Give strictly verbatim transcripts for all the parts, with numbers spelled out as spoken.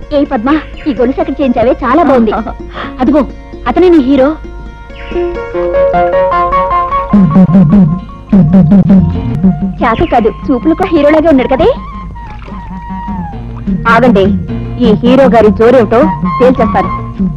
ఏ పద్మ, ఈ గొలుసు ఎక్కడ చేయించావే? చాలా బాగుంది. అదిగో అతనే నీ హీరో. చేత కాదు, చూపులకు హీరోలాగే ఉన్నాడు కదే. ఆగండి, ఈ హీరో గారి జోరేమిటో తేల్చేస్తారు.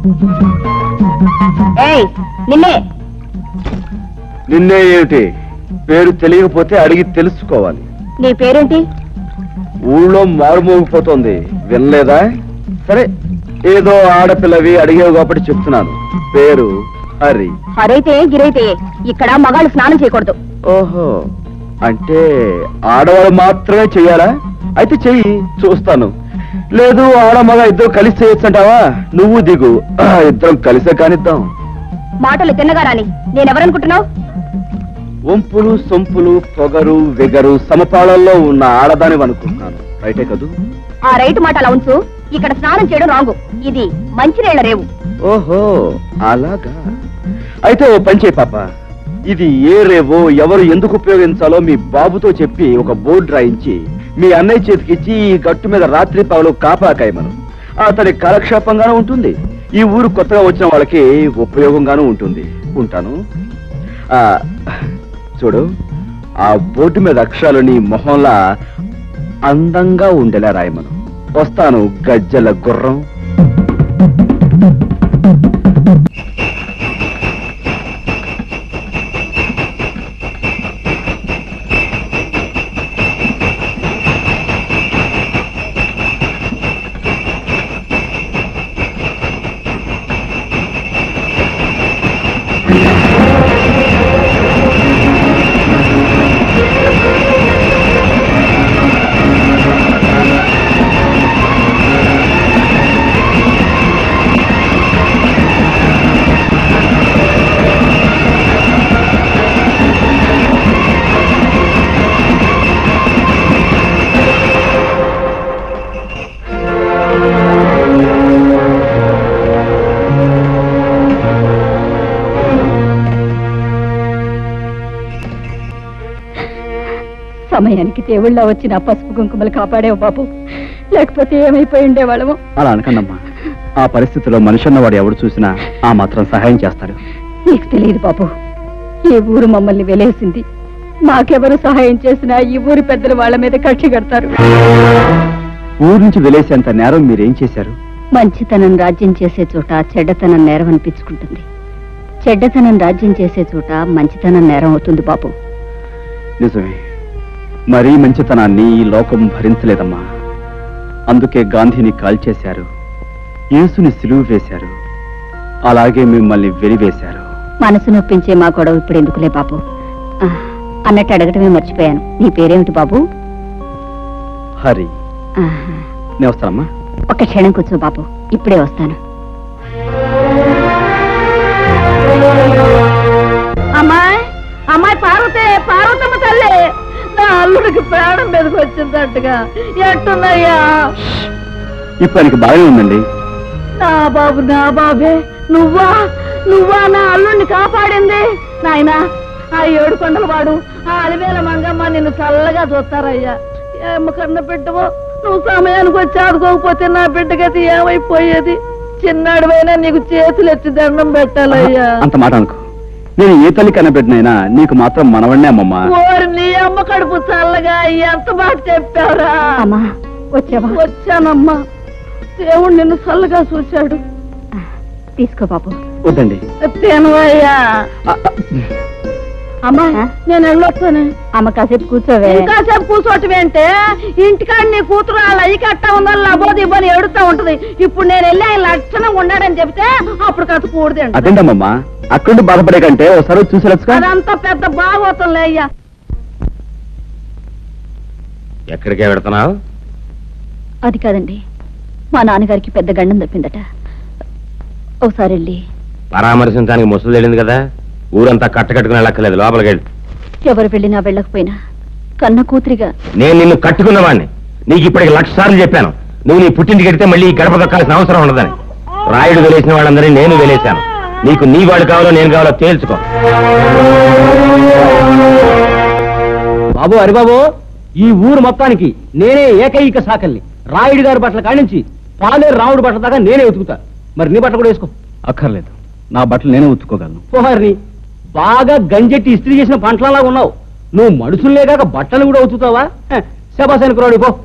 ఏయ్ నిన్నే. నిన్నే ఏమిటి? పేరు తెలియకపోతే అడిగి తెలుసుకోవాలి. నీ పేరేంటి? ఊళ్ళో మారుమోగిపోతోంది, వినలేదా? సరే, ఏదో ఆడపిల్లవి అడిగేవి కాబట్టి చెప్తున్నాను. పేరు హరి. హరైతే గిరైతే ఇక్కడ మగాళ్ళు స్నానం చేయకూడదు. ఓహో, అంటే ఆడవాళ్ళు మాత్రమే చెయ్యాలా? అయితే చెయ్యి, చూస్తాను. లేదు ఆడ మగ ఇద్దరు కలిసి చేయొచ్చు అంటావా? నువ్వు దిగు, ఇద్దరం కలిసే కానిద్దాం. మాటలు తిన్నగా రాని. నేనెవరనుకుంటున్నావు? వంపులు సొంపులు పొగరు వెగరు సమపాళల్లో ఉన్న ఆడదాని అనుకుంటున్నాను. రైటే కదూ? ఆ రైట్ మాట అలా ఉంచు. ఇక్కడ స్నానం చేయడం రాంగు. ఇది మంచినీళ్ల రేవు. ఓహో అలాగా. అయితే ఓ పని చేయి పాప, ఇది ఏ రేవో ఎవరు ఎందుకు ఉపయోగించాలో మీ బాబుతో చెప్పి ఒక బోర్డు రాయించి మీ అన్నయ్య చేతికిచ్చి ఈ గట్టు మీద రాత్రి పగలు కాపాకాయమను. అతని కాలక్షేపంగానూ ఉంటుంది, ఈ ఊరు కొత్తగా వచ్చిన వాళ్ళకి ఉపయోగంగానూ ఉంటుంది. ఉంటాను. ఆ చూడు, ఆ బోర్డు మీద అక్షరాలు నీ మొహంలా అందంగా ఉండేలా రాయమను. వస్తాను గజ్జల గుర్రం. సమయానికి దేవుళ్ళ వచ్చిన పసుపు కుంకుమలు కాపాడేవు బాబు, లేకపోతే ఏమైపోయి ఉండేవాళ్ళము. అలా అనకండమ్మా, ఆ పరిస్థితిలో మనిషి అన్నవాడు ఎవడు చూసినా ఆ మాత్రం సహాయం చేస్తాడు. నీకు తెలియదు బాబు, ఈ ఊరు మమ్మల్ని వెలేసింది. మాకెవరు సహాయం చేసినా ఈ ఊరి పెద్దలు వాళ్ళ మీద కక్షి కడతారు. ఊరు నుంచి వెలేసేంత నేరం మీరేం చేశారు? మంచితనం రాజ్యం చేసే చోట చెడ్డతనం నేరం అనిపించుకుంటుంది. చెడ్డతనం రాజ్యం చేసే చోట మంచితనం నేరం అవుతుంది బాబు. నిజమే, మరీ మంచితనాన్ని ఈ లోకం భరించలేదమ్మా. అందుకే గాంధీని కాల్చేశారు, యేసుని సిలువ వేశారు, అలాగే మిమ్మల్ని వెలివేశారు. మనసు నొప్పించే మా గొడవ ఇప్పుడు ఎందుకులే బాబు. అన్నట్టు అడగటమే మర్చిపోయాను, నీ పేరేమిటి బాబు? హరి. నేను వస్తానమ్మా. ఒక క్షణం కూర్చో బాబు, ఇప్పుడే వస్తాను. అమ్మాయి అమ్మాయి పార్వతే, పార్వతమ్మ తల్లి, నా అల్లుడికి ప్రాణం మీదకి వచ్చిందట్టుగా. ఎట్టున్నాయ్యా? ఇప్పుడు ఆయనకి బాగానే ఉందండి. నా బాబు, నా బాబే, నువ్వా నువ్వా నా అల్లుడిని కాపాడింది? నాయనా, ఆ ఏడు కొండల వాడు, ఆ అలివేల మంగమ్మ నిన్ను చల్లగా చూస్తారయ్యా. ఏమ కన్న బిడ్డవో, నువ్వు సమయానికి వచ్చి ఆదుకోకపోతే నా బిడ్డకైతే ఏమైపోయేది? చిన్నాడువైనా నీకు చేతులు ఎత్తి దండం పెట్టాలయ్యా. అంత మాట అనుకో, నేను ఏ తల్లి కనబెట్టినైనా నీకు మాత్రం మనవన్నే అమ్మమ్మా. ఓరి నీ అమ్మ కడుపు చల్లగా ఎంత బాగా చెప్పారా? అమ్మా వచ్చావా? వచ్చానమ్మా, దేవుడు నిన్ను చల్లగా చూశాడు. తీసుకో బాబు. వద్దండి. తినవయ్యా. అమ్మా నేను వెళ్ళొస్తాను. అమ్మ కాసేపు కూర్చోవే. కాసేపు కూర్చోటం ఏంటే? ఇంటికాడ నీ కూతురు అలా అయ్యి కట్టా ఉందని లబోది ఇబ్బంది ఎడుతా ఉంటది. ఇప్పుడు నేను వెళ్ళి ఆయన లక్షణంగా ఉన్నాడని చెప్తే అప్పుడు కథ కూడదు. అదేంటమ్మా, అక్కడ బాధపడే కంటే ఒకసారి చూసి అదంతా పెద్ద బాగోతుందిలే అయ్యా. ఎక్కడికే పెడుతున్నావు? అది కాదండి, మా నాన్నగారికి పెద్ద గండం తప్పిందట. ఒకసారి వెళ్ళి పరామర్శించడానికి ముసలు తెలియదు కదా, ఊరంతా కట్టకట్టుకుని వెళ్ళక్కర్లేదు, లోపలికి వెళ్ళి. ఎవరు వెళ్ళినా వెళ్ళకపోయినా కన్న కూతురిగా నేను నిన్ను కట్టుకున్నవాడిని. నీకు ఇప్పటికి లక్ష సార్లు చెప్పాను, నువ్వు నీ పుట్టింటికి వెడితే మళ్ళీ గడప దొక్కాల్సిన అవసరం ఉండదని. రాయుడు వెలేసిన వాళ్ళందరినీ నేను వెలేశాను. నీకు నీ వాడు కావాలో నేను కావాలో తేల్చుకో. బాబు హరిబాబు, ఈ ఊరు మొత్తానికి నేనే ఏకైక సాకల్ని. రాయుడు గారి బట్టల కాడించి పాలేరు రాముడు బట్టల దాకా నేనే ఉతుకుతా. మరి నీ బట్ట కూడా వేసుకో. అక్కర్లేదు, నా బట్టలు నేనే ఉతుక్కోగలను. పోహారిని బాగా గంజెట్టి ఇస్త్రీ చేసిన పంటలలాగా ఉన్నావు. నువ్వు మనుషులే కాక బట్టలు కూడా ఉతుకుతావా? శబాసానికి రాడు పో.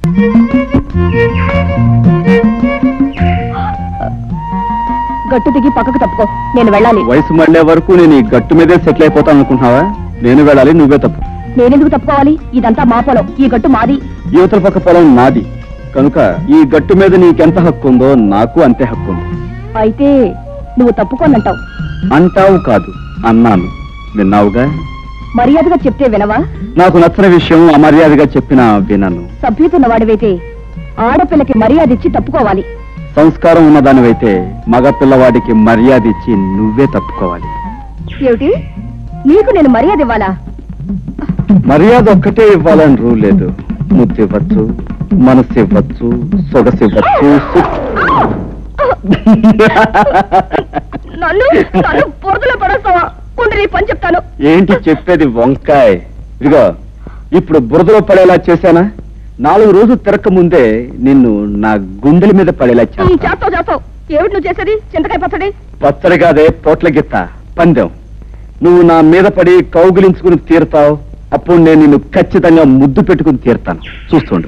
గట్టు దిగి పక్కకు తప్పుకో, నేను వెళ్ళాలి. వయసు మళ్ళే వరకు నేను ఈ గట్టు మీదే సెటిల్ అయిపోతాను అనుకుంటున్నావా? నేను వెళ్ళాలి, నువ్వే తప్పు. నేనెందుకు తప్పుకోవాలి? ఇదంతా మా పొలం, ఈ గట్టు మాది. యువతల పక్క పొలం నాది కనుక ఈ గట్టు మీద నీకెంత హక్కు ఉందో నాకు అంతే హక్కు ఉంది. అయితే నువ్వు తప్పుకోనంటావు. అంటావు కాదు, అన్నాను. విన్నావుగా? మర్యాదగా చెప్తే వినవా? నాకు నచ్చని విషయం అమర్యాదగా చెప్పినా వినను. సభ్యుతున్నవాడివైతే ఆడపిల్లకి మర్యాద ఇచ్చి తప్పుకోవాలి. సంస్కారం ఉన్నదానివైతే మగ పిల్లవాడికి మర్యాద ఇచ్చి నువ్వే తప్పుకోవాలి. ఏమిటి, నీకు నేను మర్యాద ఇవ్వాలా? మర్యాద ఒక్కటే ఇవ్వాలని రూ లేదు. ముద్దు ఇవ్వచ్చు, మనసు ఇవ్వచ్చు, సొగసు ఇవ్వచ్చు. నన్ను నన్ను పొరదులో పడేస్తావా? కొండ నీ పని చెప్తాను. ఏంటి చెప్పేది వంకాయ? ఇదిగో, ఇప్పుడు బురదలో పడేలా చేశానా? నాలుగు రోజులు తిరక్క ముందే నిన్ను నా గుండెల మీద పడేలా చేస్తాను. చేస్తావు చేస్తావు. ఏమిటి నువ్వు చేసేది? చింతకాయ పచ్చడి? పచ్చడి కాదే, పోట్ల గిత్త పందెం. నువ్వు నా మీద పడి కౌగిలించుకుని తీరుతావు. అప్పుడు నేను నిన్ను ఖచ్చితంగా ముద్దు పెట్టుకుని తీరుతాను. చూస్తుండు.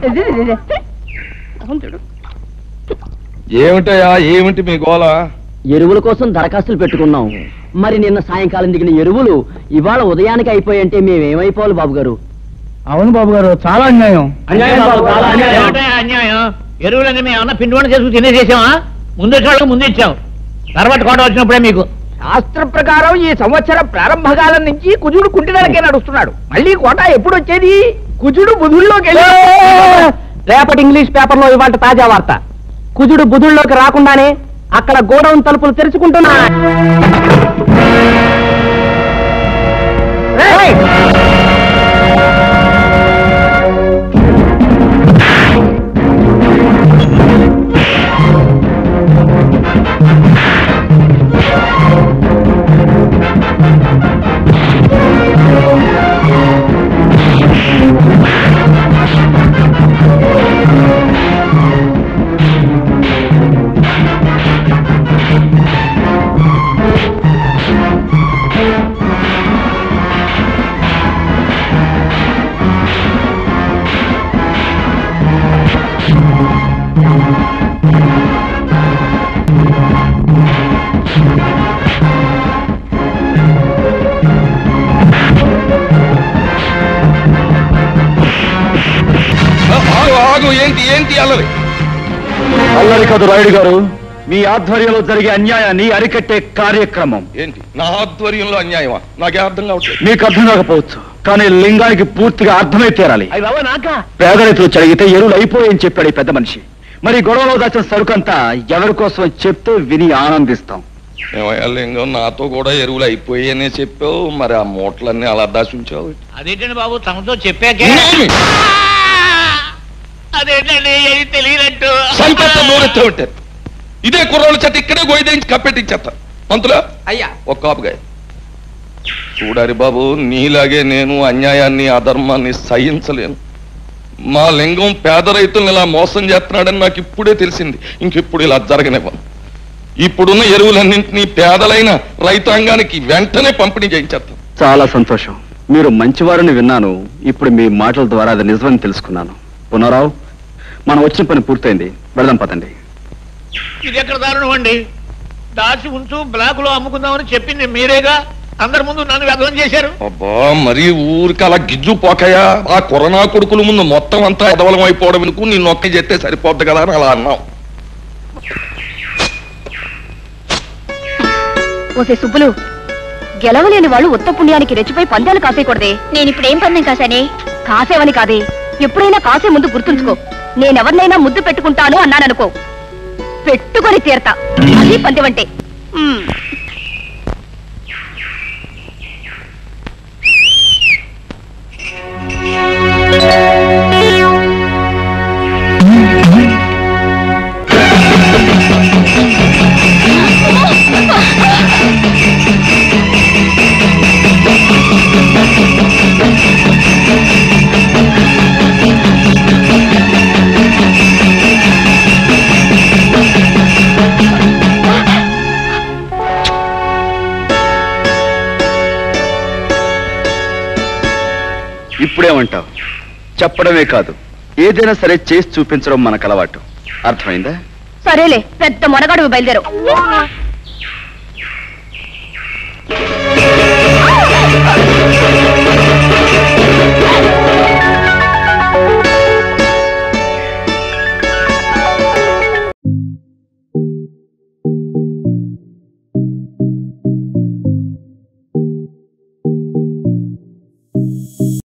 ఏమిటయా, ఏమిటి మీ గోళ? ఎరువుల కోసం దరఖాస్తులు పెట్టుకున్నాం. మరి నిన్న సాయంకాలం దిగిన ఎరువులు ఇవాళ ఉదయానికి అయిపోయంటే మేమేమైపోవాలి బాబు గారు? అవును బాబు గారు, చాలా అన్యాయం. అన్యాయం. ఎరువులన్నీ మేము ఏమన్నా పిండి వంట చేసుకుని తినేసేసామా? ముందు వచ్చేవాళ్ళకి ముందు ఇచ్చాం, తర్వాత కోట వచ్చినప్పుడే మీకు. శాస్త్ర ప్రకారం ఈ సంవత్సరం ప్రారంభకాలం నుంచి కుజుడు కుంటిదలకే నడుస్తున్నాడు. మళ్ళీ కోట ఎప్పుడు వచ్చేది? కుజుడు బుధుల్లోకి వెళ్ళి రేపటి ఇంగ్లీష్ పేపర్ లో ఇవాళ తాజా వార్త. కుజుడు బుధుల్లోకి రాకుండానే అక్కడ గోడౌన్ తలుపులు తెరుచుకుంటున్నా. ఏంటి ఏంటి అల్లరి? అల్లరి కాదు రాయుడు గారు, మీ ఆధ్వర్యంలో జరిగే అన్యాయాన్ని అరికట్టే కార్యక్రమం. ఏంటి నా ఆధ్వర్యంలో అన్యాయమా? నాకే అర్థం కావట్లేదు. మీకు అర్థం కాకపోవచ్చు, కానీ లింగానికి పూర్తిగా అర్థమై తీరాలి. అయ్యి బాబా నాక పేద రైతులు చదివితే ఎరువులు అయిపోయాయని చెప్పాడు ఈ పెద్ద మనిషి. మరి గొడవలో దాచిన సరుకంతా ఎవరి కోసం చెప్తే విని ఆనందిస్తాం. ఏమయ్యా లింగం, నాతో కూడా ఎరువులు అయిపోయాయనే చెప్పావు, మరి ఆ మూటలన్నీ అలా దాచుంచావు. అదేంటండి బాబు, తమతో చెప్పాకే. అదేంటండి తెలియనట్టు ఉంటారు. ఇదే కుర్రోళ్ళ చేత ఇక్కడే గోయిదేంచి కప్పెట్టించేస్తా. పంతులా అయ్యా ఒక కాపుగా చూడారి బాబు, నీలాగే నేను అన్యాయాన్ని అధర్మాన్ని సహించలేను. మా లింగం పేద రైతులను ఇలా మోసం చేస్తున్నాడని నాకు ఇప్పుడే తెలిసింది. ఇంకెప్పుడు ఇలా జరగనివ్వను. ఇప్పుడున్న ఎరువులన్నింటినీ పేదలైన రైతాంగానికి వెంటనే పంపిణీ చేయించేస్తాం. చాలా సంతోషం, మీరు మంచివారని విన్నాను. ఇప్పుడు మీ మాటల ద్వారా అది నిజమని తెలుసుకున్నాను. పునరావు, మనం వచ్చిన పని పూర్తయింది, వెళదాం పదండి. ఇది ఎక్కడ దారుణం అండి? దాచి ఉంచు, బ్లాక్ లో అమ్ముకుందామని చెప్పింది మీరేగా. అందరి ముందు నన్ను వ్యర్థం చేశారు. అబ్బా, మరి ఊరికి అలా గిజ్జు పోకయా? ఆ కరోనా కొడుకుల ముందు మొత్తం అంతా ఎదవలం అయిపోవడం ఎందుకు? నీ నొక్కి చేస్తే సరిపోద్ది కదా అని అలా అన్నావు. ఓసే సుబ్బులు, గెలవలేని వాళ్ళు ఉత్త పుణ్యానికి రెచ్చిపోయి పందాలు కాసేయకూడదే. నేను ఇప్పుడు ఏం పందెం కాసానే? కాసేవని కాదే, ఎప్పుడైనా కాసే ముందు గుర్తుంచుకో. నేనెవరినైనా ముద్దు పెట్టుకుంటాను అన్నాననుకో, పెట్టుకొని తీరతా. అది పందెమంటే. ఇప్పుడేమంటావు? చెప్పడమే కాదు, ఏదైనా సరే చేసి చూపించడం మనకు అలవాటు. అర్థమైందా? సరేలే, పెద్ద మొనగాడు బయలుదేరు.